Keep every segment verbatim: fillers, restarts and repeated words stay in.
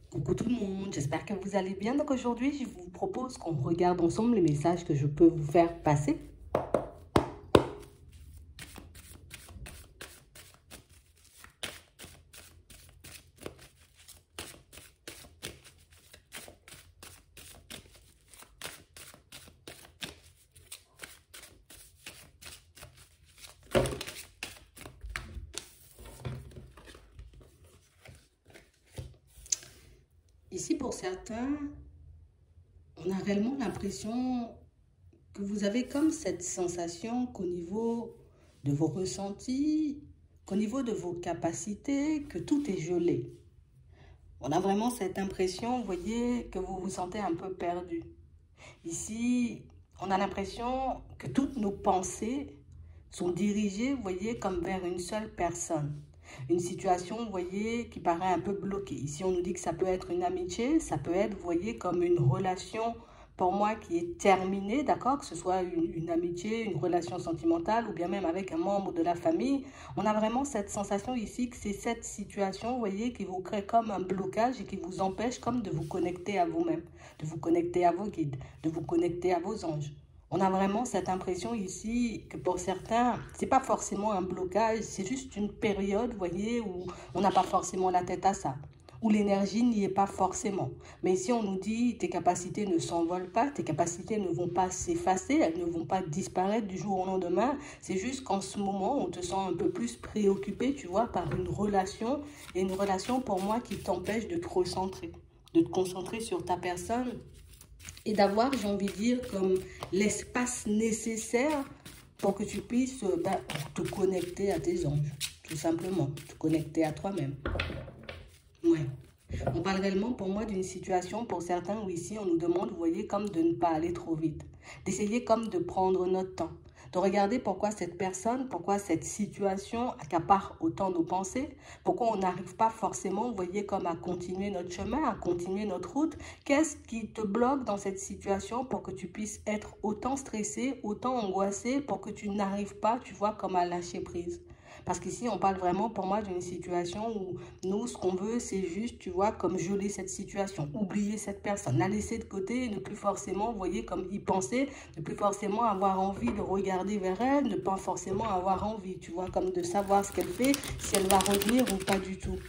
Coucou tout le monde, j'espère que vous allez bien. Donc aujourd'hui, je vous propose qu'on regarde ensemble les messages que je peux vous faire passer. Ici, pour certains, on a réellement l'impression que vous avez comme cette sensation qu'au niveau de vos ressentis, qu'au niveau de vos capacités, que tout est gelé. On a vraiment cette impression, vous voyez, que vous vous sentez un peu perdu. Ici, on a l'impression que toutes nos pensées sont dirigées, vous voyez, comme vers une seule personne. Une situation, vous voyez, qui paraît un peu bloquée. Ici, on nous dit que ça peut être une amitié, ça peut être, vous voyez, comme une relation, pour moi, qui est terminée, d'accord? Que ce soit une, une amitié, une relation sentimentale ou bien même avec un membre de la famille. On a vraiment cette sensation ici que c'est cette situation, vous voyez, qui vous crée comme un blocage et qui vous empêche comme de vous connecter à vous-même, de vous connecter à vos guides, de vous connecter à vos anges. On a vraiment cette impression ici que pour certains, c'est pas forcément un blocage, c'est juste une période, vous voyez, où on n'a pas forcément la tête à ça, où l'énergie n'y est pas forcément. Mais ici, on nous dit, tes capacités ne s'envolent pas, tes capacités ne vont pas s'effacer, elles ne vont pas disparaître du jour au lendemain. C'est juste qu'en ce moment, on te sent un peu plus préoccupé, tu vois, par une relation, et une relation pour moi qui t'empêche de te recentrer, de te concentrer sur ta personne, et d'avoir, j'ai envie de dire, comme l'espace nécessaire pour que tu puisses bah, te connecter à tes anges, tout simplement, te connecter à toi-même. Ouais. On parle réellement pour moi d'une situation pour certains où ici on nous demande, vous voyez, comme de ne pas aller trop vite, d'essayer comme de prendre notre temps, de regarder pourquoi cette personne, pourquoi cette situation accapare autant nos pensées, pourquoi on n'arrive pas forcément, vous voyez, comme à continuer notre chemin, à continuer notre route. Qu'est-ce qui te bloque dans cette situation pour que tu puisses être autant stressé, autant angoissé, pour que tu n'arrives pas, tu vois, comme à lâcher prise. Parce qu'ici, on parle vraiment pour moi d'une situation où nous, ce qu'on veut, c'est juste, tu vois, comme geler cette situation, oublier cette personne, la laisser de côté, ne plus forcément, vous voyez, comme y penser, ne plus forcément avoir envie de regarder vers elle, ne pas forcément avoir envie, tu vois, comme de savoir ce qu'elle fait, si elle va revenir ou pas du tout.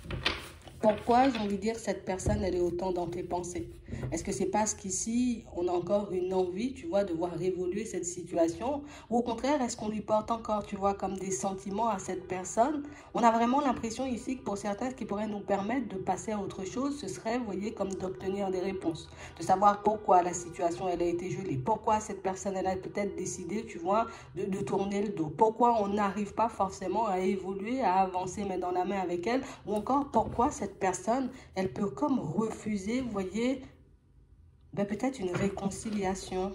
Pourquoi, j'ai envie de dire, cette personne, elle est autant dans tes pensées? Est-ce que c'est parce qu'ici, on a encore une envie, tu vois, de voir évoluer cette situation? Ou au contraire, est-ce qu'on lui porte encore, tu vois, comme des sentiments à cette personne? On a vraiment l'impression ici que pour certains, ce qui pourrait nous permettre de passer à autre chose, ce serait, vous voyez, comme d'obtenir des réponses. De savoir pourquoi la situation, elle a été gelée. Pourquoi cette personne, elle a peut-être décidé, tu vois, de, de tourner le dos. Pourquoi on n'arrive pas forcément à évoluer, à avancer main dans la main avec elle. Ou encore, pourquoi cette personne, elle peut comme refuser, vous voyez, ben peut-être une réconciliation.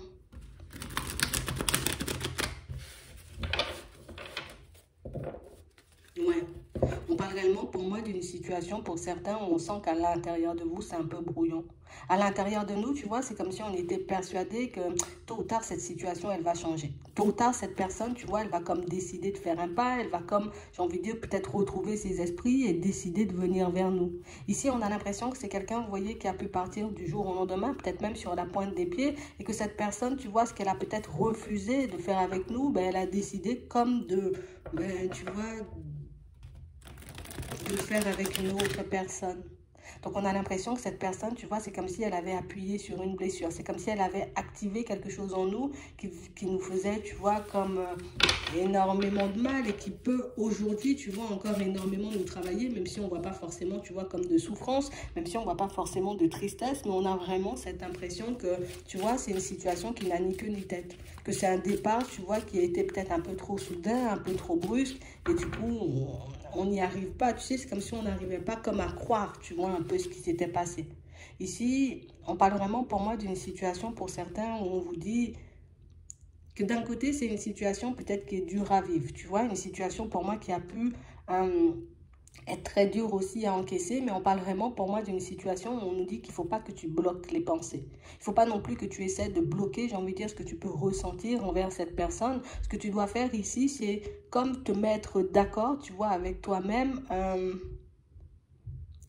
Ouais. On parle réellement pour moi d'une situation pour certains où on sent qu'à l'intérieur de vous, c'est un peu brouillon. À l'intérieur de nous, tu vois, c'est comme si on était persuadé que tôt ou tard, cette situation, elle va changer. Tôt ou tard, cette personne, tu vois, elle va comme décider de faire un pas, elle va comme, j'ai envie de dire, peut-être retrouver ses esprits et décider de venir vers nous. Ici, on a l'impression que c'est quelqu'un, vous voyez, qui a pu partir du jour au lendemain, peut-être même sur la pointe des pieds, et que cette personne, tu vois, ce qu'elle a peut-être refusé de faire avec nous, ben, elle a décidé comme de, ben, tu vois, de le faire avec une autre personne. Donc on a l'impression que cette personne, tu vois, c'est comme si elle avait appuyé sur une blessure. C'est comme si elle avait activé quelque chose en nous qui, qui nous faisait, tu vois, comme euh, énormément de mal et qui peut aujourd'hui, tu vois, encore énormément nous travailler, même si on ne voit pas forcément, tu vois, comme de souffrance, même si on ne voit pas forcément de tristesse, mais on a vraiment cette impression que, tu vois, c'est une situation qui n'a ni queue ni tête. Que c'est un départ, tu vois, qui a été peut-être un peu trop soudain, un peu trop brusque, et du coup, on n'y arrive pas. Tu sais, c'est comme si on n'arrivait pas comme à croire, tu vois, un peu ce qui s'était passé. Ici, on parle vraiment pour moi d'une situation pour certains où on vous dit que d'un côté, c'est une situation peut-être qui est dure à vivre, tu vois, une situation pour moi qui a pu euh, être très dure aussi à encaisser, mais on parle vraiment pour moi d'une situation où on nous dit qu'il ne faut pas que tu bloques les pensées. Il ne faut pas non plus que tu essaies de bloquer, j'ai envie de dire, ce que tu peux ressentir envers cette personne. Ce que tu dois faire ici, c'est comme te mettre d'accord, tu vois, avec toi-même, euh,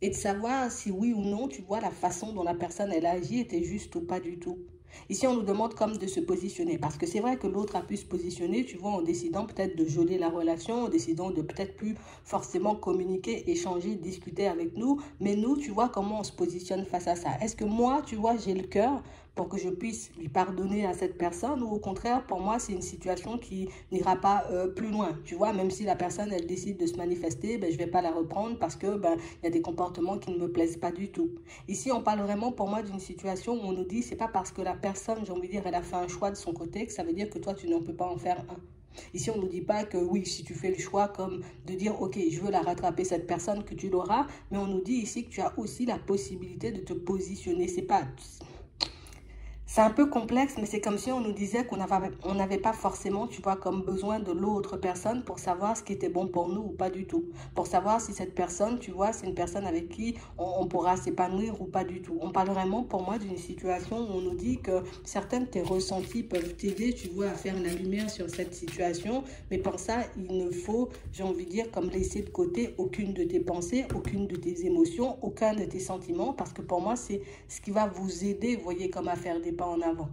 et de savoir si oui ou non, tu vois, la façon dont la personne, elle agit était juste ou pas du tout. Ici, on nous demande comme de se positionner, parce que c'est vrai que l'autre a pu se positionner, tu vois, en décidant peut-être de geler la relation, en décidant de peut-être plus forcément communiquer, échanger, discuter avec nous, mais nous, tu vois, comment on se positionne face à ça? Est-ce que moi, tu vois, j'ai le cœur pour que je puisse lui pardonner à cette personne, ou au contraire, pour moi, c'est une situation qui n'ira pas euh, plus loin, tu vois, même si la personne, elle décide de se manifester, ben, je ne vais pas la reprendre parce que ben, il y a des comportements qui ne me plaisent pas du tout. Ici, on parle vraiment pour moi d'une situation où on nous dit, c'est pas parce que la personne, j'ai envie de dire, elle a fait un choix de son côté que ça veut dire que toi, tu n'en peux pas en faire un. Ici, on ne nous dit pas que oui, si tu fais le choix comme de dire, ok, je veux la rattraper, cette personne, que tu l'auras, mais on nous dit ici que tu as aussi la possibilité de te positionner. C'est pas... C'est un peu complexe, mais c'est comme si on nous disait qu'on n'avait on n'avait pas forcément, tu vois, comme besoin de l'autre personne pour savoir ce qui était bon pour nous ou pas du tout. Pour savoir si cette personne, tu vois, c'est une personne avec qui on, on pourra s'épanouir ou pas du tout. On parle vraiment, pour moi, d'une situation où on nous dit que certains de tes ressentis peuvent t'aider, tu vois, à faire la lumière sur cette situation. Mais pour ça, il ne faut, j'ai envie de dire, comme laisser de côté aucune de tes pensées, aucune de tes émotions, aucun de tes sentiments. Parce que pour moi, c'est ce qui va vous aider, vous voyez, comme à faire des pas en avant.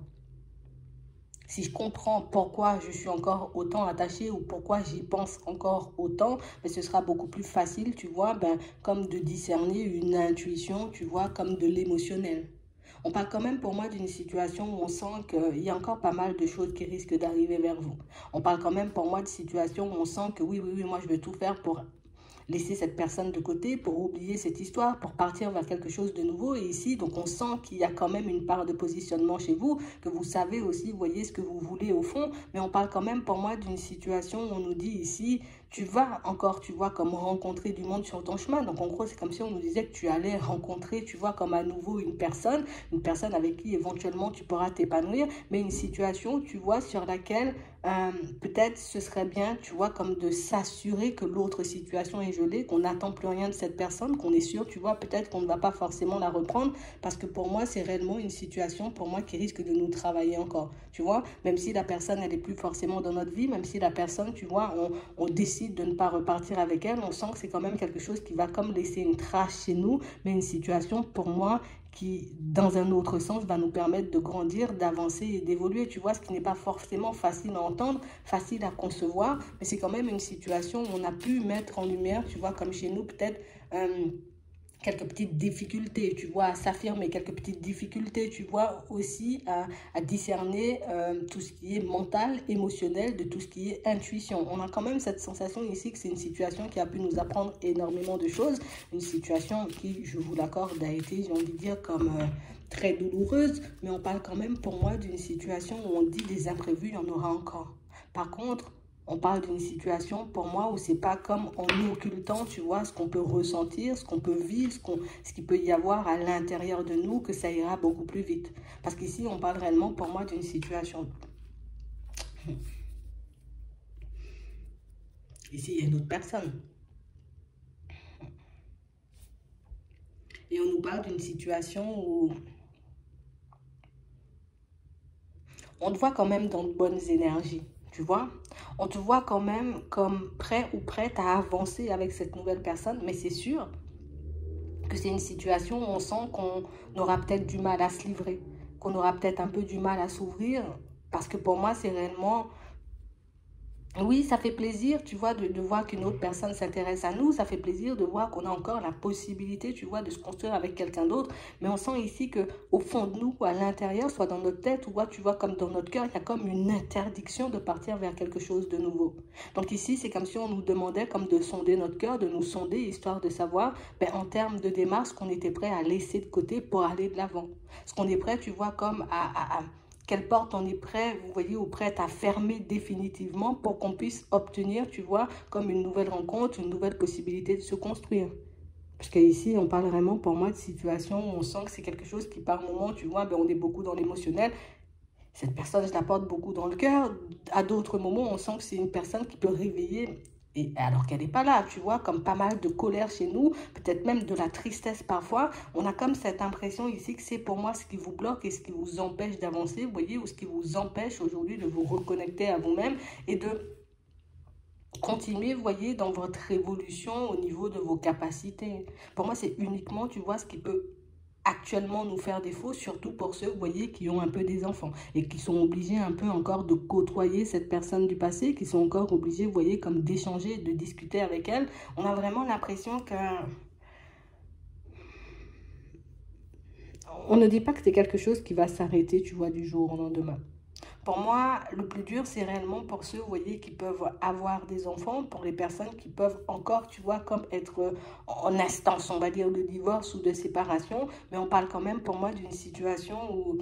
Si je comprends pourquoi je suis encore autant attachée ou pourquoi j'y pense encore autant, mais ce sera beaucoup plus facile, tu vois, ben, comme de discerner une intuition, tu vois, comme de l'émotionnel. On parle quand même pour moi d'une situation où on sent qu'il y a encore pas mal de choses qui risquent d'arriver vers vous. On parle quand même pour moi de situation où on sent que oui, oui, oui, moi je vais tout faire pour laisser cette personne de côté, pour oublier cette histoire, pour partir vers quelque chose de nouveau. Et ici, donc on sent qu'il y a quand même une part de positionnement chez vous, que vous savez aussi, vous voyez ce que vous voulez au fond. Mais on parle quand même pour moi d'une situation où on nous dit ici, tu vas encore, tu vois, comme rencontrer du monde sur ton chemin. Donc en gros, c'est comme si on nous disait que tu allais rencontrer, tu vois, comme à nouveau une personne, une personne avec qui éventuellement tu pourras t'épanouir, mais une situation, tu vois, sur laquelle euh, peut-être ce serait bien, tu vois, comme de s'assurer que l'autre situation est gelée, qu'on n'attend plus rien de cette personne, qu'on est sûr, tu vois, peut-être qu'on ne va pas forcément la reprendre, parce que pour moi, c'est réellement une situation, pour moi, qui risque de nous travailler encore, tu vois, même si la personne, elle n'est plus forcément dans notre vie, même si la personne, tu vois, on, on décide de ne pas repartir avec elle, on sent que c'est quand même quelque chose qui va comme laisser une trace chez nous, mais une situation, pour moi, qui, dans un autre sens, va nous permettre de grandir, d'avancer et d'évoluer. Tu vois, ce qui n'est pas forcément facile à entendre, facile à concevoir, mais c'est quand même une situation où on a pu mettre en lumière, tu vois, comme chez nous, peut-être... Euh, quelques petites difficultés, tu vois, à s'affirmer, quelques petites difficultés, tu vois, aussi à, à discerner euh, tout ce qui est mental, émotionnel, de tout ce qui est intuition. On a quand même cette sensation ici que c'est une situation qui a pu nous apprendre énormément de choses, une situation qui, je vous l'accorde, a été, j'ai envie de dire, comme... Euh, très douloureuse, mais on parle quand même pour moi d'une situation où on dit des imprévus, il y en aura encore. Par contre, on parle d'une situation pour moi où c'est pas comme en occultant, tu vois, ce qu'on peut ressentir, ce qu'on peut vivre, ce, qu'on, ce qu'il peut y avoir à l'intérieur de nous, que ça ira beaucoup plus vite. Parce qu'ici, on parle réellement pour moi d'une situation. Ici, il y a une autre personne. Et on nous parle d'une situation où on te voit quand même dans de bonnes énergies. Tu vois, on te voit quand même comme prêt ou prête à avancer avec cette nouvelle personne, mais c'est sûr que c'est une situation où on sent qu'on aura peut-être du mal à se livrer, qu'on aura peut-être un peu du mal à s'ouvrir, parce que pour moi, c'est réellement... Oui, ça fait plaisir, tu vois, de, de voir qu'une autre personne s'intéresse à nous. Ça fait plaisir de voir qu'on a encore la possibilité, tu vois, de se construire avec quelqu'un d'autre. Mais on sent ici que au fond de nous, à l'intérieur, soit dans notre tête, ou tu vois, comme dans notre cœur, il y a comme une interdiction de partir vers quelque chose de nouveau. Donc ici, c'est comme si on nous demandait comme de sonder notre cœur, de nous sonder, histoire de savoir, ben, en termes de démarche, ce qu'on était prêt à laisser de côté pour aller de l'avant. Ce qu'on est prêt, tu vois, comme à... à, à quelle porte on est prêt, vous voyez, ou prête à fermer définitivement pour qu'on puisse obtenir, tu vois, comme une nouvelle rencontre, une nouvelle possibilité de se construire. Parce qu'ici, on parle vraiment pour moi de situation où on sent que c'est quelque chose qui, par moment, tu vois, ben, on est beaucoup dans l'émotionnel. Cette personne, je la porte beaucoup dans le cœur. À d'autres moments, on sent que c'est une personne qui peut réveiller... Et alors qu'elle n'est pas là, tu vois, comme pas mal de colère chez nous, peut-être même de la tristesse parfois, on a comme cette impression ici que c'est pour moi ce qui vous bloque et ce qui vous empêche d'avancer, vous voyez, ou ce qui vous empêche aujourd'hui de vous reconnecter à vous-même et de continuez, vous voyez, dans votre évolution au niveau de vos capacités. Pour moi, c'est uniquement, tu vois, ce qui peut actuellement nous faire défaut, surtout pour ceux, vous voyez, qui ont un peu des enfants et qui sont obligés un peu encore de côtoyer cette personne du passé, qui sont encore obligés, vous voyez, comme d'échanger, de discuter avec elle. On a vraiment l'impression que... On ne dit pas que c'est quelque chose qui va s'arrêter, tu vois, du jour au lendemain. Pour moi, le plus dur, c'est réellement pour ceux, vous voyez, qui peuvent avoir des enfants, pour les personnes qui peuvent encore, tu vois, comme être en instance, on va dire, de divorce ou de séparation. Mais on parle quand même, pour moi, d'une situation où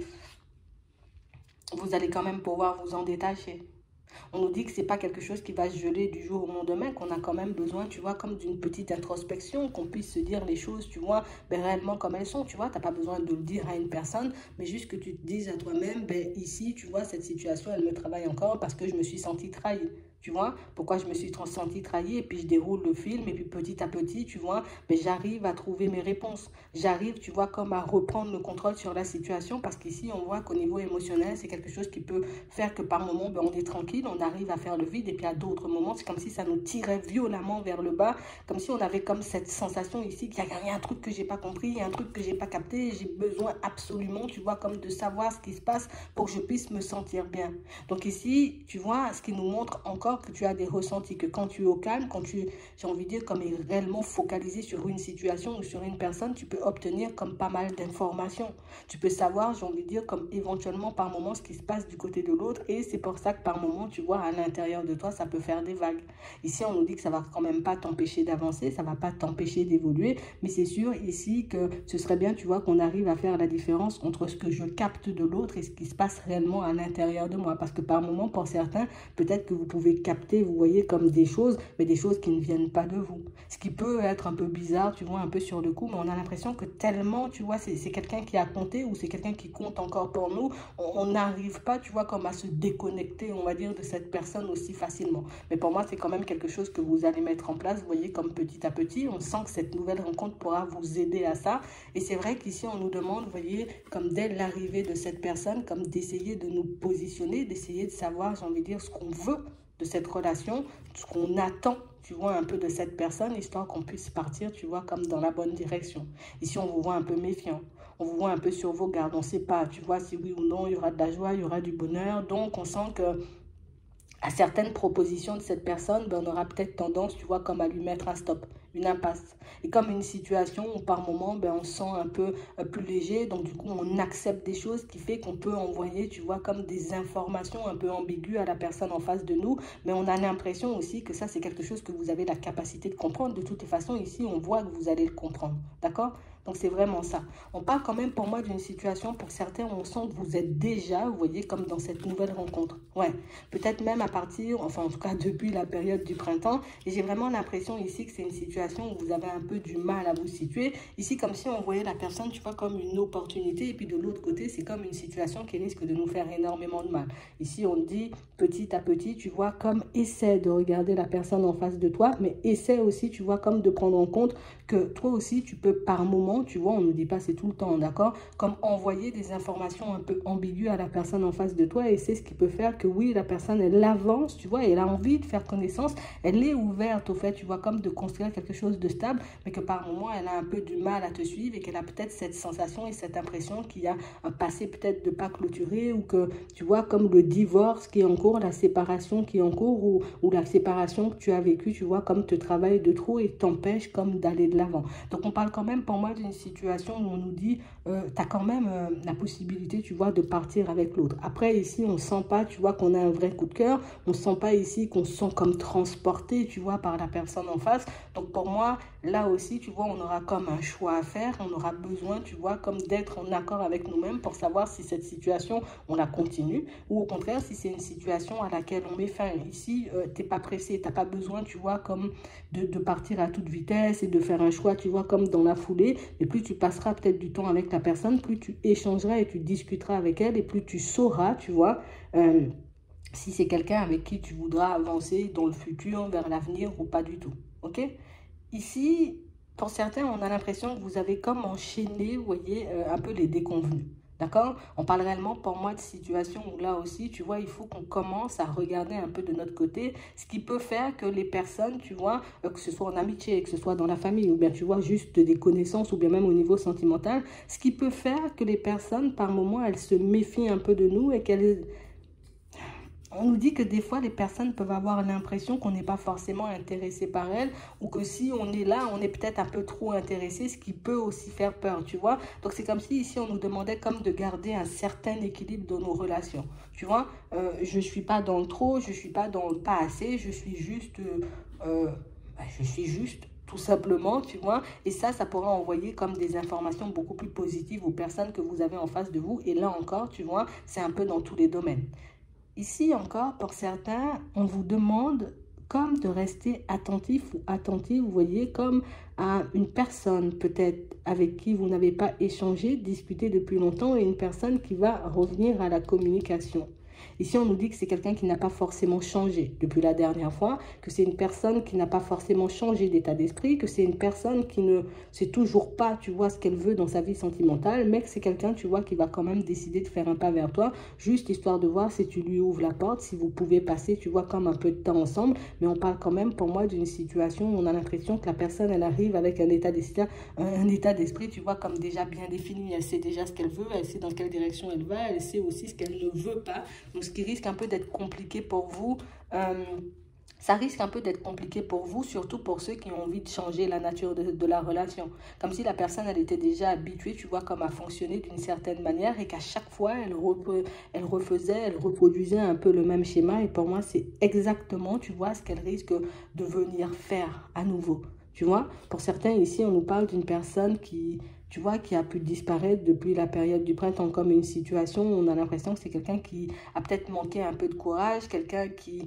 vous allez quand même pouvoir vous en détacher. On nous dit que c'est pas quelque chose qui va se geler du jour au lendemain, qu'on a quand même besoin, tu vois, comme d'une petite introspection, qu'on puisse se dire les choses, tu vois, ben, réellement comme elles sont, tu vois. Tu n'as pas besoin de le dire à une personne, mais juste que tu te dises à toi-même, ben, ici, tu vois, cette situation, elle me travaille encore parce que je me suis sentie trahie. Tu vois, pourquoi je me suis sentie trahie, et puis je déroule le film, et puis petit à petit, tu vois, ben, j'arrive à trouver mes réponses. J'arrive, tu vois, comme à reprendre le contrôle sur la situation, parce qu'ici, on voit qu'au niveau émotionnel, c'est quelque chose qui peut faire que par moment, ben, on est tranquille, on arrive à faire le vide, et puis à d'autres moments, c'est comme si ça nous tirait violemment vers le bas, comme si on avait comme cette sensation ici qu'il y a un truc que j'ai pas compris, il y a un truc que j'ai pas capté, j'ai besoin absolument, tu vois, comme de savoir ce qui se passe pour que je puisse me sentir bien. Donc ici, tu vois, ce qui nous montre encore que tu as des ressentis, que quand tu es au calme, quand tu, j'ai envie de dire, comme est réellement focalisé sur une situation ou sur une personne, tu peux obtenir comme pas mal d'informations. Tu peux savoir, j'ai envie de dire, comme éventuellement par moment ce qui se passe du côté de l'autre, et c'est pour ça que par moment, tu vois, à l'intérieur de toi, ça peut faire des vagues. Ici, on nous dit que ça va quand même pas t'empêcher d'avancer, ça va pas t'empêcher d'évoluer, mais c'est sûr ici que ce serait bien, tu vois, qu'on arrive à faire la différence entre ce que je capte de l'autre et ce qui se passe réellement à l'intérieur de moi, parce que par moment, pour certains, peut-être que vous pouvez capter, vous voyez, comme des choses, mais des choses qui ne viennent pas de vous. Ce qui peut être un peu bizarre, tu vois, un peu sur le coup, mais on a l'impression que tellement, tu vois, c'est quelqu'un qui a compté ou c'est quelqu'un qui compte encore pour nous, on n'arrive pas, tu vois, comme à se déconnecter, on va dire, de cette personne aussi facilement. Mais pour moi, c'est quand même quelque chose que vous allez mettre en place, vous voyez, comme petit à petit. On sent que cette nouvelle rencontre pourra vous aider à ça. Et c'est vrai qu'ici, on nous demande, vous voyez, comme dès l'arrivée de cette personne, comme d'essayer de nous positionner, d'essayer de savoir, j'ai envie de dire, ce qu'on veut de cette relation, ce qu'on attend, tu vois, un peu de cette personne, histoire qu'on puisse partir, tu vois, comme dans la bonne direction. Ici, on vous voit un peu méfiant, on vous voit un peu sur vos gardes, on ne sait pas, tu vois, si oui ou non, il y aura de la joie, il y aura du bonheur. Donc, on sent que à certaines propositions de cette personne, ben, on aura peut-être tendance, tu vois, comme à lui mettre un stop, une impasse. Et comme une situation où par moment, ben, on se sent un peu euh, plus léger, donc du coup, on accepte des choses qui fait qu'on peut envoyer, tu vois, comme des informations un peu ambiguës à la personne en face de nous, mais on a l'impression aussi que ça, c'est quelque chose que vous avez la capacité de comprendre. De toute façon, ici, on voit que vous allez le comprendre, d'accord? Donc, c'est vraiment ça. On parle quand même, pour moi, d'une situation, pour certains, où on sent que vous êtes déjà, vous voyez, comme dans cette nouvelle rencontre. Ouais, peut-être même à partir, enfin, en tout cas, depuis la période du printemps. Et j'ai vraiment l'impression ici que c'est une situation où vous avez un peu du mal à vous situer. Ici, comme si on voyait la personne, tu vois, comme une opportunité. Et puis, de l'autre côté, c'est comme une situation qui risque de nous faire énormément de mal. Ici, on dit, petit à petit, tu vois, comme essaie de regarder la personne en face de toi, mais essaie aussi, tu vois, comme de prendre en compte que toi aussi, tu peux par moment, tu vois, on ne dit pas c'est tout le temps, d'accord, comme envoyer des informations un peu ambiguës à la personne en face de toi, et c'est ce qui peut faire que oui, la personne, elle avance, tu vois, elle a envie de faire connaissance, elle est ouverte au fait, tu vois, comme de construire quelque chose de stable, mais que par moment, elle a un peu du mal à te suivre et qu'elle a peut-être cette sensation et cette impression qu'il y a un passé peut-être de pas clôturé, ou que, tu vois, comme le divorce qui est en cours, la séparation qui est en cours, ou, ou la séparation que tu as vécue, tu vois, comme te travaille de trop et t'empêche comme d'aller de l'avant. Donc, on parle quand même pour moi d'une situation où on nous dit, euh, tu as quand même euh, la possibilité, tu vois, de partir avec l'autre. Après, ici, on ne sent pas, tu vois, qu'on a un vrai coup de cœur. On ne sent pas ici qu'on se sent comme transporté, tu vois, par la personne en face. Donc, pour moi, là aussi, tu vois, on aura comme un choix à faire. On aura besoin, tu vois, comme d'être en accord avec nous-mêmes pour savoir si cette situation, on la continue, ou au contraire, si c'est une situation à laquelle on met fin. Ici, euh, tu n'es pas pressé, tu n'as pas besoin, tu vois, comme de, de partir à toute vitesse et de faire un choix, tu vois, comme dans la foulée. Et plus tu passeras peut-être du temps avec la personne, plus tu échangeras et tu discuteras avec elle, et plus tu sauras, tu vois, euh, si c'est quelqu'un avec qui tu voudras avancer dans le futur, vers l'avenir, ou pas du tout. Ok? Ici, pour certains, on a l'impression que vous avez comme enchaîné, vous voyez, euh, un peu les déconvenus. D'accord? On parle réellement pour moi de situation où là aussi, tu vois, il faut qu'on commence à regarder un peu de notre côté ce qui peut faire que les personnes, tu vois, euh, que ce soit en amitié, que ce soit dans la famille, ou bien tu vois, juste des connaissances, ou bien même au niveau sentimental, ce qui peut faire que les personnes, par moment, elles se méfient un peu de nous et qu'elles... On nous dit que des fois, les personnes peuvent avoir l'impression qu'on n'est pas forcément intéressé par elles ou que si on est là, on est peut-être un peu trop intéressé, ce qui peut aussi faire peur, tu vois. Donc, c'est comme si ici, on nous demandait comme de garder un certain équilibre dans nos relations, tu vois. Euh, je ne suis pas dans le trop, je ne suis pas dans le pas assez, je suis juste... Euh, euh, bah, je suis juste tout simplement, tu vois. Et ça, ça pourra envoyer comme des informations beaucoup plus positives aux personnes que vous avez en face de vous. Et là encore, tu vois, c'est un peu dans tous les domaines. Ici encore, pour certains, on vous demande comme de rester attentif ou attentif, vous voyez, comme à une personne peut-être avec qui vous n'avez pas échangé, discuté depuis longtemps et une personne qui va revenir à la communication. Ici, on nous dit que c'est quelqu'un qui n'a pas forcément changé depuis la dernière fois, que c'est une personne qui n'a pas forcément changé d'état d'esprit, que c'est une personne qui ne sait toujours pas, tu vois, ce qu'elle veut dans sa vie sentimentale, mais que c'est quelqu'un, tu vois, qui va quand même décider de faire un pas vers toi, juste histoire de voir si tu lui ouvres la porte, si vous pouvez passer, tu vois, comme un peu de temps ensemble. Mais on parle quand même, pour moi, d'une situation où on a l'impression que la personne, elle arrive avec un état d'esprit, un état d'esprit, tu vois, comme déjà bien défini. Elle sait déjà ce qu'elle veut, elle sait dans quelle direction elle va, elle sait aussi ce qu'elle ne veut pas. Donc, ce qui risque un peu d'être compliqué pour vous. Euh, ça risque un peu d'être compliqué pour vous, surtout pour ceux qui ont envie de changer la nature de, de la relation. Comme si la personne, elle était déjà habituée, tu vois, comme à fonctionner d'une certaine manière et qu'à chaque fois, elle, repre, elle refaisait, elle reproduisait un peu le même schéma. Et pour moi, c'est exactement, tu vois, ce qu'elle risque de venir faire à nouveau. Tu vois, pour certains ici, on nous parle d'une personne qui... tu vois, qui a pu disparaître depuis la période du printemps, comme une situation où on a l'impression que c'est quelqu'un qui a peut-être manqué un peu de courage, quelqu'un qui...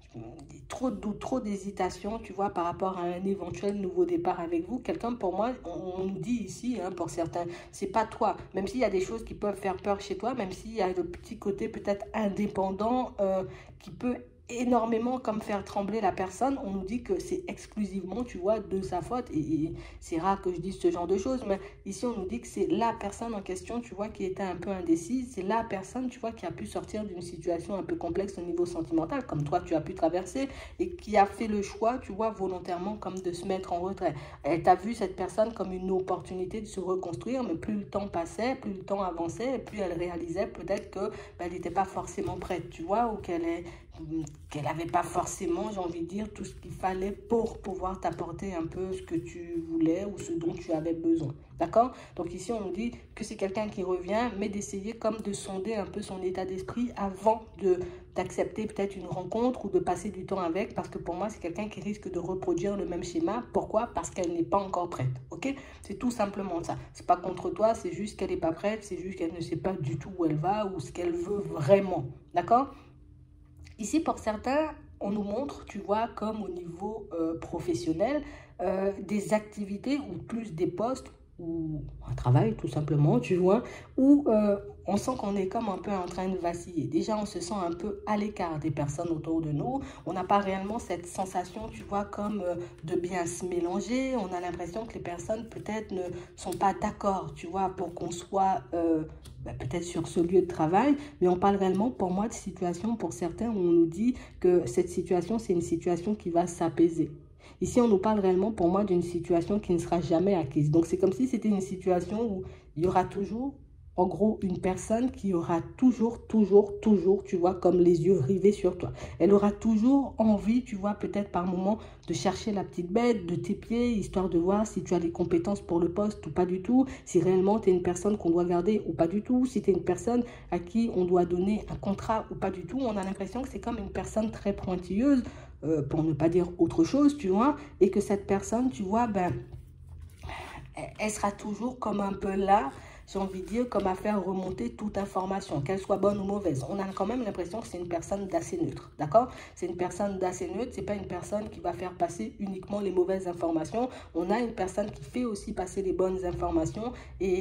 trop de doute, trop d'hésitation, tu vois, par rapport à un éventuel nouveau départ avec vous. Quelqu'un, pour moi, on, on nous dit ici, hein, pour certains, c'est pas toi. Même s'il y a des choses qui peuvent faire peur chez toi, même s'il y a le petit côté peut-être indépendant euh, qui peut énormément comme faire trembler la personne, on nous dit que c'est exclusivement, tu vois, de sa faute. Et, et c'est rare que je dise ce genre de choses, mais ici, on nous dit que c'est la personne en question, tu vois, qui était un peu indécise. C'est la personne, tu vois, qui a pu sortir d'une situation un peu complexe au niveau sentimental, comme toi, tu as pu traverser, et qui a fait le choix, tu vois, volontairement, comme de se mettre en retrait. Elle t'a vu cette personne comme une opportunité de se reconstruire, mais plus le temps passait, plus le temps avançait, et plus elle réalisait peut-être que ben, elle n'était pas forcément prête, tu vois, ou qu'elle est qu'elle n'avait pas forcément, j'ai envie de dire, tout ce qu'il fallait pour pouvoir t'apporter un peu ce que tu voulais ou ce dont tu avais besoin. D'accord? Donc ici, on nous dit que c'est quelqu'un qui revient, mais d'essayer comme de sonder un peu son état d'esprit avant de d'accepter peut-être une rencontre ou de passer du temps avec, parce que pour moi, c'est quelqu'un qui risque de reproduire le même schéma. Pourquoi? Parce qu'elle n'est pas encore prête. Ok? C'est tout simplement ça. C'est pas contre toi, c'est juste qu'elle n'est pas prête, c'est juste qu'elle ne sait pas du tout où elle va ou ce qu'elle veut vraiment. D'accord? Ici, pour certains, on nous montre, tu vois, comme au niveau euh, professionnel, euh, des activités ou plus des postes ou un travail tout simplement, tu vois, où euh, on sent qu'on est comme un peu en train de vaciller. Déjà, on se sent un peu à l'écart des personnes autour de nous. On n'a pas réellement cette sensation, tu vois, comme euh, de bien se mélanger. On a l'impression que les personnes peut-être ne sont pas d'accord, tu vois, pour qu'on soit... Euh, ben, peut-être sur ce lieu de travail, mais on parle réellement pour moi de situation, pour certains, où on nous dit que cette situation, c'est une situation qui va s'apaiser. Ici, on nous parle réellement pour moi d'une situation qui ne sera jamais acquise. Donc, c'est comme si c'était une situation où il y aura toujours, en gros, une personne qui aura toujours, toujours, toujours, tu vois, comme les yeux rivés sur toi. Elle aura toujours envie, tu vois, peut-être par moment, de chercher la petite bête, de t'épier, histoire de voir si tu as les compétences pour le poste ou pas du tout, si réellement tu es une personne qu'on doit garder ou pas du tout, si tu es une personne à qui on doit donner un contrat ou pas du tout. On a l'impression que c'est comme une personne très pointilleuse, euh, pour ne pas dire autre chose, tu vois, et que cette personne, tu vois, ben, elle sera toujours comme un peu là, j'ai envie de dire, comme à faire remonter toute information, qu'elle soit bonne ou mauvaise. On a quand même l'impression que c'est une personne d'assez neutre, d'accord? C'est une personne d'assez neutre, c'est pas une personne qui va faire passer uniquement les mauvaises informations. On a une personne qui fait aussi passer les bonnes informations et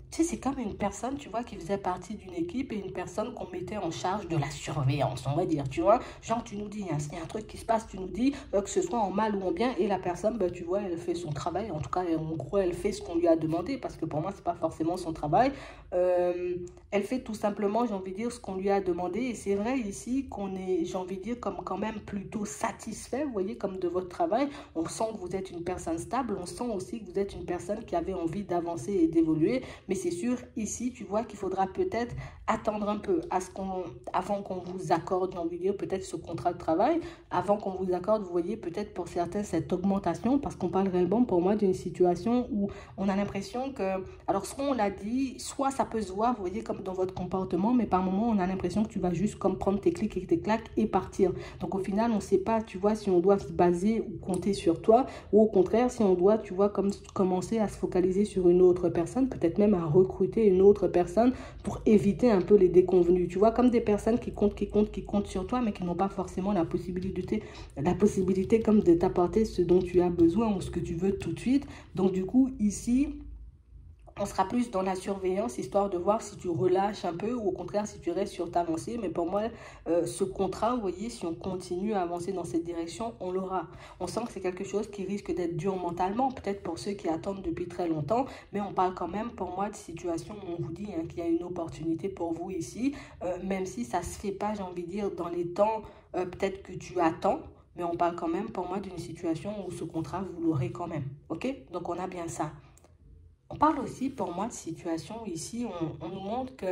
Tu sais, c'est comme une personne, tu vois, qui faisait partie d'une équipe et une personne qu'on mettait en charge de la surveillance, on va dire, tu vois. Genre, tu nous dis, il y a un truc qui se passe, tu nous dis, euh, que ce soit en mal ou en bien, et la personne, bah, tu vois, elle fait son travail. En tout cas, en gros, elle fait ce qu'on lui a demandé, parce que pour moi, c'est pas forcément son travail. Euh, elle fait tout simplement, j'ai envie de dire, ce qu'on lui a demandé. Et c'est vrai ici qu'on est, j'ai envie de dire, comme quand même plutôt satisfait, vous voyez, comme de votre travail. On sent que vous êtes une personne stable, on sent aussi que vous êtes une personne qui avait envie d'avancer et d'évoluer. Mais c'est sûr, ici, tu vois qu'il faudra peut-être attendre un peu à ce qu'on, avant qu'on vous accorde, j'ai envie de dire, peut-être ce contrat de travail, avant qu'on vous accorde, vous voyez, peut-être pour certains, cette augmentation, parce qu'on parle réellement pour moi d'une situation où on a l'impression que, alors soit on l'a dit, soit ça peut se voir, vous voyez, comme dans votre comportement, mais par moment, on a l'impression que tu vas juste comme prendre tes clics et tes claques et partir. Donc au final, on ne sait pas, tu vois, si on doit se baser ou compter sur toi, ou au contraire, si on doit, tu vois, comme commencer à se focaliser sur une autre personne, peut-être même à recruter une autre personne pour éviter un peu les déconvenus. Tu vois, comme des personnes qui comptent, qui comptent, qui comptent sur toi, mais qui n'ont pas forcément la possibilité, la possibilité comme de t'apporter ce dont tu as besoin ou ce que tu veux tout de suite. Donc du coup, ici, on sera plus dans la surveillance, histoire de voir si tu relâches un peu ou au contraire si tu restes sur ta lancée. Mais pour moi, euh, ce contrat, vous voyez, si on continue à avancer dans cette direction, on l'aura. On sent que c'est quelque chose qui risque d'être dur mentalement, peut-être pour ceux qui attendent depuis très longtemps. Mais on parle quand même, pour moi, de situation où on vous dit hein, qu'il y a une opportunité pour vous ici. Euh, même si ça ne se fait pas, j'ai envie de dire, dans les temps euh, peut-être que tu attends. Mais on parle quand même, pour moi, d'une situation où ce contrat, vous l'aurez quand même. OK? Donc, on a bien ça. On parle aussi, pour moi, de situation ici, on, on nous montre que,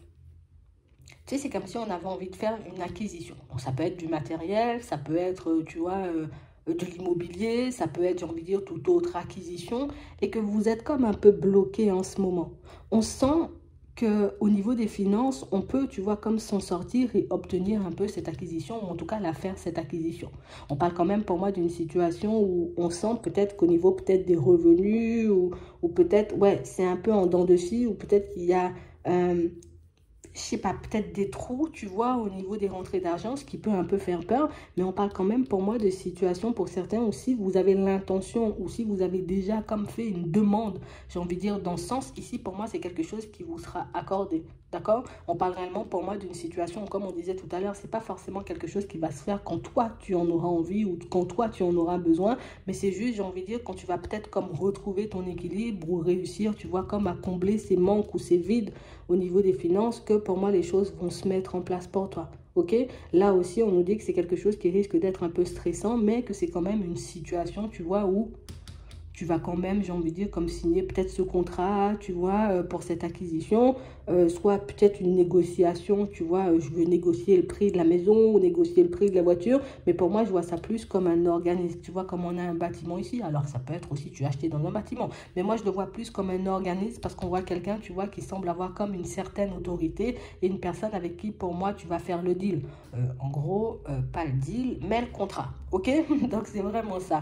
tu sais, c'est comme si on avait envie de faire une acquisition. Bon, ça peut être du matériel, ça peut être, tu vois, euh, de l'immobilier, ça peut être, j'ai envie de dire, toute autre acquisition, et que vous êtes comme un peu bloqué en ce moment. On sent qu'au niveau des finances, on peut, tu vois, comme s'en sortir et obtenir un peu cette acquisition, ou en tout cas la faire, cette acquisition. On parle quand même pour moi d'une situation où on sent peut-être qu'au niveau peut-être des revenus, ou, ou peut-être, ouais, c'est un peu en dents de scie, ou peut-être qu'il y a... Euh, je sais pas, peut-être des trous, tu vois, au niveau des rentrées d'argent, ce qui peut un peu faire peur. Mais on parle quand même pour moi de situations pour certains aussi, vous avez l'intention ou si vous avez déjà comme fait une demande, j'ai envie de dire dans ce sens, ici pour moi c'est quelque chose qui vous sera accordé. D'accord? On parle réellement pour moi d'une situation, comme on disait tout à l'heure, c'est pas forcément quelque chose qui va se faire quand toi tu en auras envie ou quand toi tu en auras besoin, mais c'est juste, j'ai envie de dire, quand tu vas peut-être comme retrouver ton équilibre ou réussir, tu vois, comme à combler ces manques ou ces vides au niveau des finances, que pour moi les choses vont se mettre en place pour toi. Ok? Là aussi, on nous dit que c'est quelque chose qui risque d'être un peu stressant, mais que c'est quand même une situation, tu vois, où tu vas quand même, j'ai envie de dire, comme signer peut-être ce contrat, tu vois, euh, pour cette acquisition, euh, soit peut-être une négociation, tu vois, euh, je veux négocier le prix de la maison ou négocier le prix de la voiture, mais pour moi, je vois ça plus comme un organisme, tu vois, comme on a un bâtiment ici, alors ça peut être aussi, tu as acheté dans un bâtiment, mais moi, je le vois plus comme un organisme parce qu'on voit quelqu'un, tu vois, qui semble avoir comme une certaine autorité et une personne avec qui, pour moi, tu vas faire le deal. Euh, en gros, euh, pas le deal, mais le contrat, ok? Donc, c'est vraiment ça.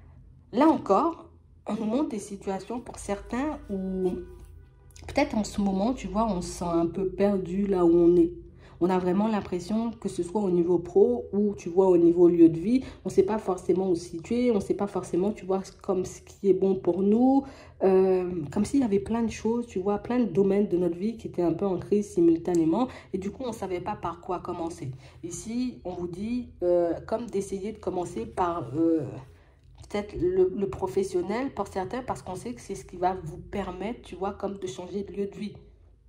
Là encore, on nous montre des situations pour certains où peut-être en ce moment, tu vois, on se sent un peu perdu là où on est. On a vraiment l'impression que ce soit au niveau pro ou, tu vois, au niveau lieu de vie, on ne sait pas forcément où se situer, on ne sait pas forcément, tu vois, comme ce qui est bon pour nous, euh, comme s'il y avait plein de choses, tu vois, plein de domaines de notre vie qui étaient un peu en crise simultanément et du coup, on ne savait pas par quoi commencer. Ici, on vous dit euh, comme d'essayer de commencer par... Euh, peut-être le, le professionnel pour certains parce qu'on sait que c'est ce qui va vous permettre, tu vois, comme de changer de lieu de vie.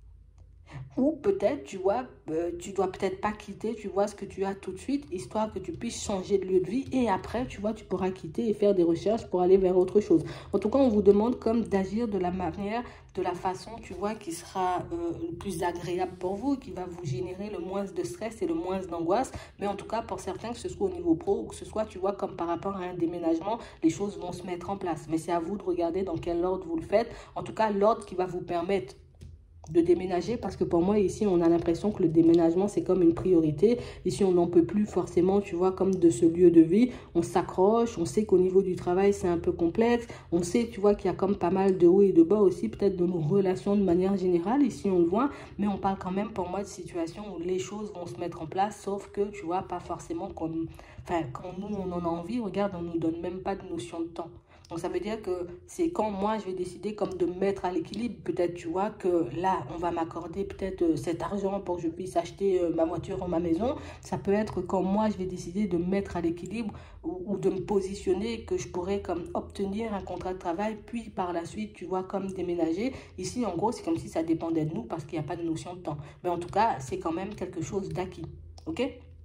Ou peut-être, tu vois, euh, tu dois peut-être pas quitter, tu vois, ce que tu as tout de suite, histoire que tu puisses changer de lieu de vie. Et après, tu vois, tu pourras quitter et faire des recherches pour aller vers autre chose. En tout cas, on vous demande comme d'agir de la manière, de la façon, tu vois, qui sera euh, le plus agréable pour vous, qui va vous générer le moins de stress et le moins d'angoisse. Mais en tout cas, pour certains, que ce soit au niveau pro ou que ce soit, tu vois, comme par rapport à un déménagement, les choses vont se mettre en place. Mais c'est à vous de regarder dans quel ordre vous le faites. En tout cas, l'ordre qui va vous permettre de déménager parce que pour moi ici on a l'impression que le déménagement c'est comme une priorité. Ici on n'en peut plus forcément, tu vois, comme de ce lieu de vie, on s'accroche, on sait qu'au niveau du travail c'est un peu complexe, on sait, tu vois, qu'il y a comme pas mal de hauts et de bas aussi peut-être de nos relations de manière générale, ici on le voit, mais on parle quand même pour moi de situation où les choses vont se mettre en place, sauf que tu vois, pas forcément comme, enfin quand nous on en a envie, regarde, on nous donne même pas de notion de temps. Donc, ça veut dire que c'est quand moi, je vais décider comme de me mettre à l'équilibre. Peut-être, tu vois, que là, on va m'accorder peut-être euh, cet argent pour que je puisse acheter euh, ma voiture ou ma maison. Ça peut être quand moi, je vais décider de me mettre à l'équilibre ou, ou de me positionner, que je pourrais comme obtenir un contrat de travail, puis par la suite, tu vois, comme déménager. Ici, en gros, c'est comme si ça dépendait de nous parce qu'il n'y a pas de notion de temps. Mais en tout cas, c'est quand même quelque chose d'acquis. OK?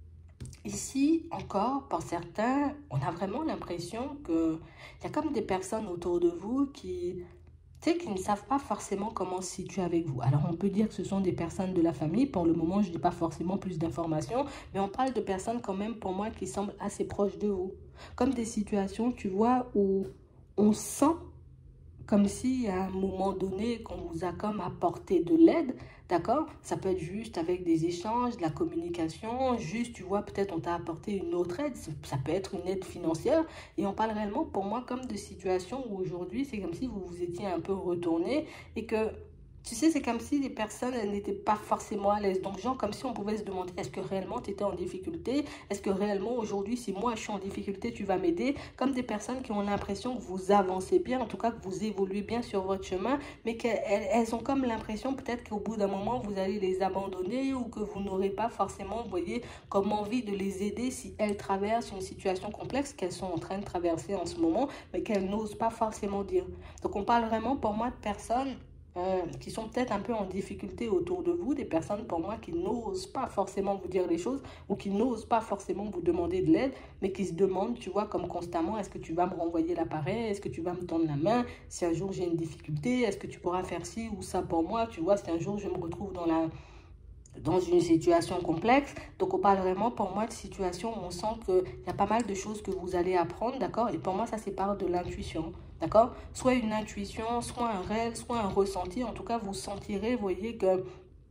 Ici, encore, pour certains, on a vraiment l'impression qu'il y a comme des personnes autour de vous qui, tu sais, qui ne savent pas forcément comment se situer avec vous. Alors, on peut dire que ce sont des personnes de la famille. Pour le moment, je ne dis pas forcément plus d'informations, mais on parle de personnes quand même, pour moi, qui semblent assez proches de vous. Comme des situations, tu vois, où on sent comme si à un moment donné, qu'on vous a comme apporté de l'aide, d'accord? Ça peut être juste avec des échanges, de la communication, juste, tu vois, peut-être on t'a apporté une autre aide, ça peut être une aide financière, et on parle réellement pour moi comme de situations où aujourd'hui, c'est comme si vous vous étiez un peu retourné, et que, tu sais, c'est comme si les personnes n'étaient pas forcément à l'aise. Donc, genre, comme si on pouvait se demander, est-ce que réellement tu étais en difficulté? Est-ce que réellement, aujourd'hui, si moi je suis en difficulté, tu vas m'aider? Comme des personnes qui ont l'impression que vous avancez bien, en tout cas que vous évoluez bien sur votre chemin, mais qu'elles elles ont comme l'impression peut-être qu'au bout d'un moment, vous allez les abandonner ou que vous n'aurez pas forcément, vous voyez, comme envie de les aider si elles traversent une situation complexe qu'elles sont en train de traverser en ce moment, mais qu'elles n'osent pas forcément dire. Donc, on parle vraiment pour moi de personnes Euh, qui sont peut-être un peu en difficulté autour de vous, des personnes pour moi qui n'osent pas forcément vous dire les choses ou qui n'osent pas forcément vous demander de l'aide, mais qui se demandent, tu vois, comme constamment, est-ce que tu vas me renvoyer l'appareil, est-ce que tu vas me tendre la main, si un jour j'ai une difficulté, est-ce que tu pourras faire ci ou ça pour moi, tu vois, si un jour je me retrouve dans la... dans une situation complexe. Donc, on parle vraiment pour moi de situation où on sent qu'il y a pas mal de choses que vous allez apprendre, d'accord? Et pour moi, ça, c'est part de l'intuition, d'accord? Soit une intuition, soit un rêve, soit un ressenti. En tout cas, vous sentirez, vous voyez, que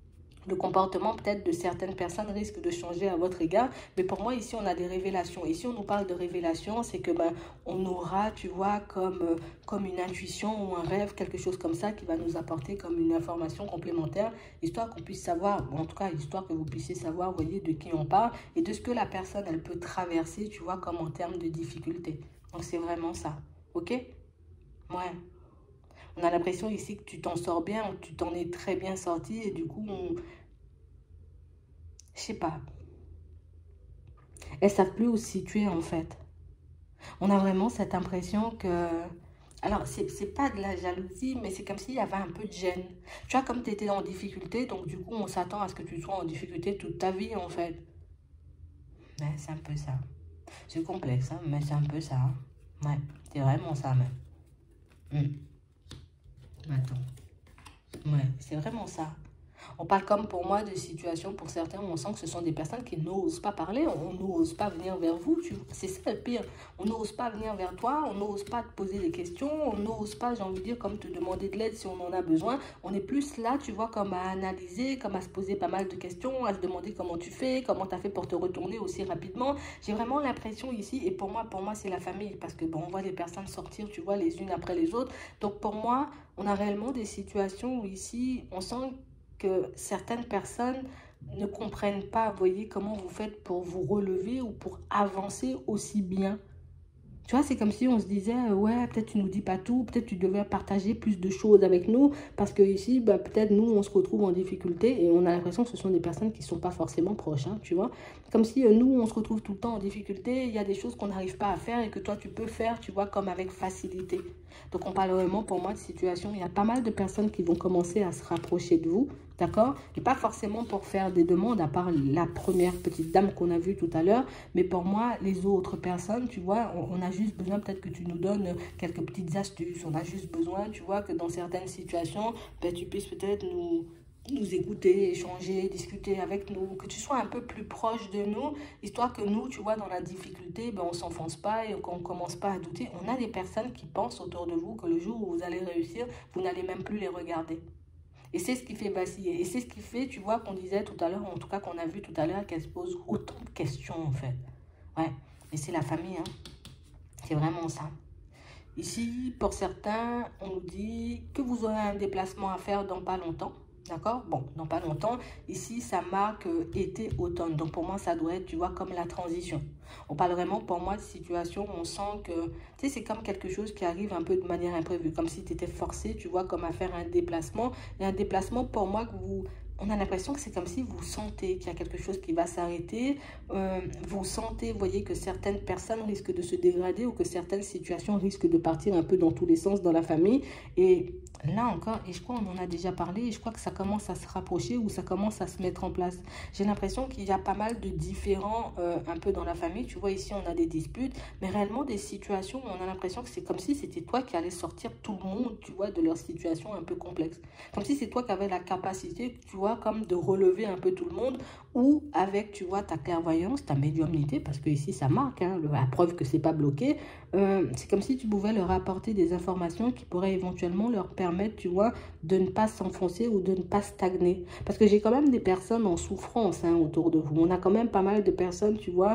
le comportement peut-être de certaines personnes risque de changer à votre égard. Mais pour moi, ici, on a des révélations. Et si on nous parle de révélations, c'est que ben, on aura, tu vois, comme, euh, comme une intuition ou un rêve, quelque chose comme ça, qui va nous apporter comme une information complémentaire, histoire qu'on puisse savoir, bon, en tout cas, histoire que vous puissiez savoir, vous voyez, de qui on parle et de ce que la personne, elle peut traverser, tu vois, comme en termes de difficultés. Donc, c'est vraiment ça. OK? Ouais. On a l'impression ici que tu t'en sors bien, ou tu t'en es très bien sorti et du coup, on... je sais pas. Elles savent plus où se situer en fait. On a vraiment cette impression que... Alors, c'est c'est pas de la jalousie, mais c'est comme s'il y avait un peu de gêne. Tu vois, comme tu étais en difficulté, donc du coup, on s'attend à ce que tu sois en difficulté toute ta vie en fait. Ouais, c'est un peu ça. C'est complexe, hein, mais c'est un peu ça. Hein. Ouais, c'est vraiment ça même. Hum. Attends. Ouais, c'est vraiment ça. On parle comme pour moi de situations pour certains où on sent que ce sont des personnes qui n'osent pas parler, on n'ose pas venir vers vous. C'est ça le pire. On n'ose pas venir vers toi, on n'ose pas te poser des questions, on n'ose pas, j'ai envie de dire, comme te demander de l'aide si on en a besoin. On est plus là, tu vois, comme à analyser, comme à se poser pas mal de questions, à se demander comment tu fais, comment tu as fait pour te retourner aussi rapidement. J'ai vraiment l'impression ici, et pour moi, pour moi, c'est la famille, parce que bon, on voit les personnes sortir, tu vois, les unes après les autres. Donc pour moi, on a réellement des situations où ici, on sent que certaines personnes ne comprennent pas, vous voyez, comment vous faites pour vous relever ou pour avancer aussi bien. Tu vois, c'est comme si on se disait, euh, ouais, peut-être tu nous dis pas tout, peut-être tu devais partager plus de choses avec nous, parce que ici, bah, peut-être nous, on se retrouve en difficulté et on a l'impression que ce sont des personnes qui ne sont pas forcément proches, hein, tu vois. Comme si euh, nous, on se retrouve tout le temps en difficulté, il y a des choses qu'on n'arrive pas à faire et que toi, tu peux faire, tu vois, comme avec facilité. Donc, on parle vraiment, pour moi, de situation. Il y a pas mal de personnes qui vont commencer à se rapprocher de vous, d'accord? Et pas forcément pour faire des demandes, à part la première petite dame qu'on a vue tout à l'heure, mais pour moi, les autres personnes, tu vois, on, on a juste besoin peut-être que tu nous donnes quelques petites astuces. On a juste besoin, tu vois, que dans certaines situations, ben, tu puisses peut-être nous... nous écouter, échanger, discuter avec nous, que tu sois un peu plus proche de nous, histoire que nous, tu vois, dans la difficulté, ben, on ne s'enfonce pas et qu'on ne commence pas à douter. On a des personnes qui pensent autour de vous que le jour où vous allez réussir, vous n'allez même plus les regarder. Et c'est ce qui fait vaciller. Et c'est ce qui fait, tu vois, qu'on disait tout à l'heure, en tout cas qu'on a vu tout à l'heure, qu'elle se pose autant de questions, en fait. Ouais, et c'est la famille, hein. C'est vraiment ça. Ici, pour certains, on nous dit que vous aurez un déplacement à faire dans pas longtemps. D'accord? Bon, dans pas longtemps. Ici, ça marque euh, été, automne. Donc, pour moi, ça doit être, tu vois, comme la transition. On parle vraiment, pour moi, de situation où on sent que, tu sais, c'est comme quelque chose qui arrive un peu de manière imprévue. Comme si tu étais forcé, tu vois, comme à faire un déplacement. Et un déplacement, pour moi, que vous... On a l'impression que c'est comme si vous sentez qu'il y a quelque chose qui va s'arrêter. Euh, vous sentez, vous voyez, que certaines personnes risquent de se dégrader ou que certaines situations risquent de partir un peu dans tous les sens dans la famille. Et là encore, et je crois qu'on en a déjà parlé, et je crois que ça commence à se rapprocher ou ça commence à se mettre en place. J'ai l'impression qu'il y a pas mal de différents euh, un peu dans la famille. Tu vois, ici, on a des disputes, mais réellement des situations où on a l'impression que c'est comme si c'était toi qui allais sortir tout le monde, tu vois, de leur situation un peu complexe. Comme si c'est toi qui avais la capacité, tu vois, comme de relever un peu tout le monde, ou avec, tu vois, ta clairvoyance, ta médiumnité, parce que ici, ça marque, hein, la preuve que c'est pas bloqué. Euh, c'est comme si tu pouvais leur apporter des informations qui pourraient éventuellement leur permettre, tu vois, de ne pas s'enfoncer ou de ne pas stagner. Parce que j'ai quand même des personnes en souffrance hein, autour de vous. On a quand même pas mal de personnes, tu vois,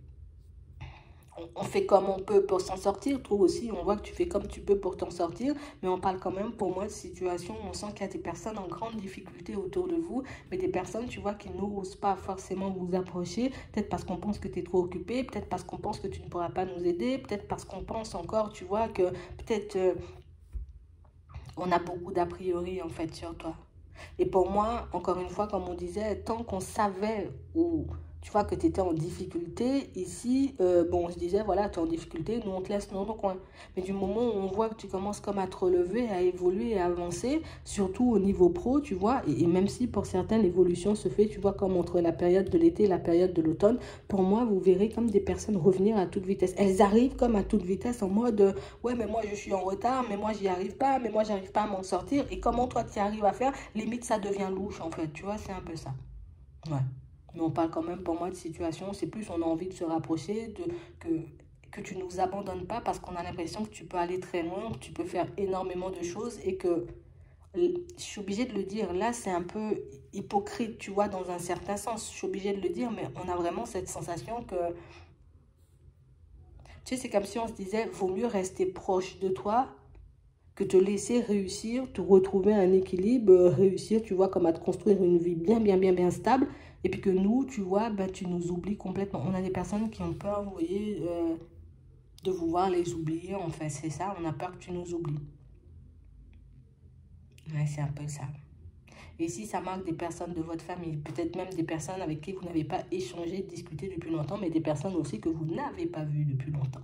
on fait comme on peut pour s'en sortir. Toi aussi, on voit que tu fais comme tu peux pour t'en sortir. Mais on parle quand même, pour moi, de situations où on sent qu'il y a des personnes en grande difficulté autour de vous. Mais des personnes, tu vois, qui n'osent pas forcément vous approcher. Peut-être parce qu'on pense que tu es trop occupé. Peut-être parce qu'on pense que tu ne pourras pas nous aider. Peut-être parce qu'on pense encore, tu vois, que peut-être euh, on a beaucoup d'a priori, en fait, sur toi. Et pour moi, encore une fois, comme on disait, tant qu'on savait où, tu vois, que tu étais en difficulté, ici, euh, bon, on se disait, voilà, tu es en difficulté, nous, on te laisse dans ton coin. Mais du moment où on voit que tu commences comme à te relever, à évoluer, à avancer, surtout au niveau pro, tu vois, et, et même si pour certains, l'évolution se fait, tu vois, comme entre la période de l'été et la période de l'automne, pour moi, vous verrez comme des personnes revenir à toute vitesse. Elles arrivent comme à toute vitesse en mode, ouais, mais moi, je suis en retard, mais moi, j'y arrive pas, mais moi, j'arrive pas à m'en sortir. Et comment toi, tu y arrives à faire, limite, ça devient louche, en fait, tu vois, c'est un peu ça. Ouais. Mais on parle quand même pour moi de situation, c'est plus on a envie de se rapprocher, de, que, que tu ne nous abandonnes pas parce qu'on a l'impression que tu peux aller très loin, que tu peux faire énormément de choses et que, je suis obligée de le dire, là c'est un peu hypocrite, tu vois, dans un certain sens, je suis obligée de le dire, mais on a vraiment cette sensation que, tu sais, c'est comme si on se disait, vaut mieux rester proche de toi que te laisser réussir, te retrouver un équilibre, euh, réussir, tu vois, comme à te construire une vie bien, bien, bien, bien stable. Et puis que nous, tu vois, ben, tu nous oublies complètement. On a des personnes qui ont peur, vous voyez, euh, de vouloir les oublier, en fait. C'est ça, on a peur que tu nous oublies. Ouais, c'est un peu ça. Et si ça marque des personnes de votre famille, peut-être même des personnes avec qui vous n'avez pas échangé, discuté depuis longtemps, mais des personnes aussi que vous n'avez pas vues depuis longtemps.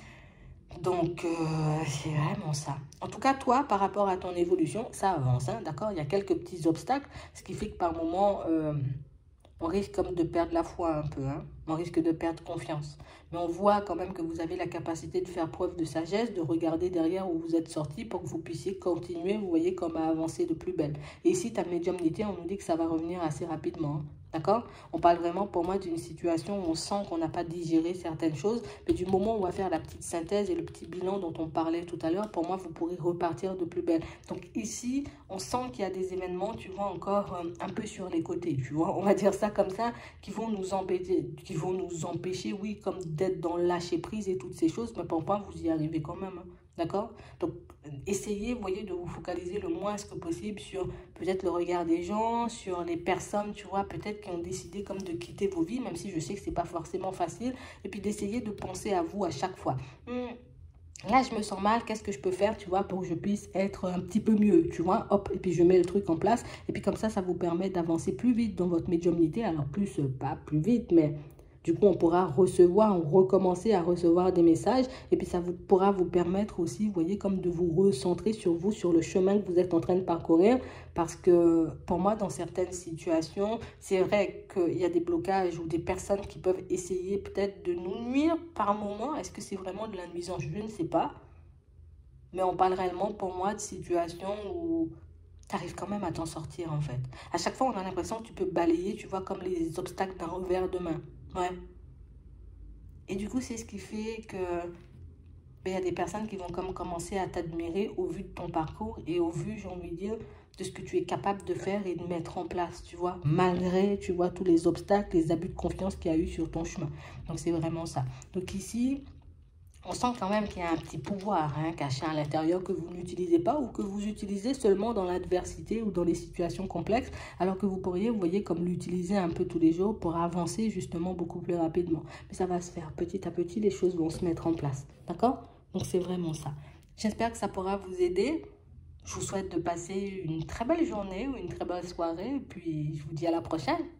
Donc, euh, c'est vraiment ça. En tout cas, toi, par rapport à ton évolution, ça avance, hein, d'accord? Il y a quelques petits obstacles, ce qui fait que par moment, euh, on risque comme de perdre la foi un peu, hein? On risque de perdre confiance. Mais on voit quand même que vous avez la capacité de faire preuve de sagesse, de regarder derrière où vous êtes sorti pour que vous puissiez continuer, vous voyez, comme à avancer de plus belle. Et ici, ta médiumnité, on nous dit que ça va revenir assez rapidement, hein. D'accord? On parle vraiment pour moi d'une situation où on sent qu'on n'a pas digéré certaines choses, mais du moment où on va faire la petite synthèse et le petit bilan dont on parlait tout à l'heure, pour moi, vous pourrez repartir de plus belle. Donc ici, on sent qu'il y a des événements, tu vois, encore euh, un peu sur les côtés, tu vois, on va dire ça comme ça, qui vont nous empêcher, qui vont nous empêcher, oui, comme d'être dans le lâcher prise et toutes ces choses, mais pour moi, vous y arrivez quand même, hein. D'accord? Donc, essayez, vous voyez, de vous focaliser le moins que possible sur peut-être le regard des gens, sur les personnes, tu vois, peut-être qui ont décidé comme de quitter vos vies, même si je sais que c'est pas forcément facile, et puis d'essayer de penser à vous à chaque fois. Hum, Là, je me sens mal, qu'est-ce que je peux faire, tu vois, pour que je puisse être un petit peu mieux, tu vois, hop, et puis je mets le truc en place, et puis comme ça, ça vous permet d'avancer plus vite dans votre médiumnité, alors plus, euh, pas plus vite, mais du coup, on pourra recevoir, recommencer à recevoir des messages, et puis ça vous, pourra vous permettre aussi, vous voyez, comme de vous recentrer sur vous, sur le chemin que vous êtes en train de parcourir, parce que pour moi, dans certaines situations, c'est vrai qu'il y a des blocages ou des personnes qui peuvent essayer peut-être de nous nuire par moment. Est-ce que c'est vraiment de la nuisance? Je ne sais pas. Mais on parle réellement pour moi de situations où tu arrives quand même à t'en sortir en fait. À chaque fois, on a l'impression que tu peux balayer, tu vois, comme les obstacles d'un revers de main. Ouais. Et du coup, c'est ce qui fait que il y a des personnes qui vont comme commencer à t'admirer au vu de ton parcours et au vu, j'ai envie de dire, de ce que tu es capable de faire et de mettre en place, tu vois, malgré, tu vois, tous les obstacles, les abus de confiance qu'il y a eu sur ton chemin. Donc, c'est vraiment ça. Donc ici, on sent quand même qu'il y a un petit pouvoir hein, caché à l'intérieur que vous n'utilisez pas ou que vous utilisez seulement dans l'adversité ou dans les situations complexes, alors que vous pourriez, vous voyez, comme l'utiliser un peu tous les jours pour avancer justement beaucoup plus rapidement. Mais ça va se faire petit à petit, les choses vont se mettre en place, d'accord? Donc c'est vraiment ça. J'espère que ça pourra vous aider. Je vous souhaite de passer une très belle journée ou une très belle soirée, et puis je vous dis à la prochaine.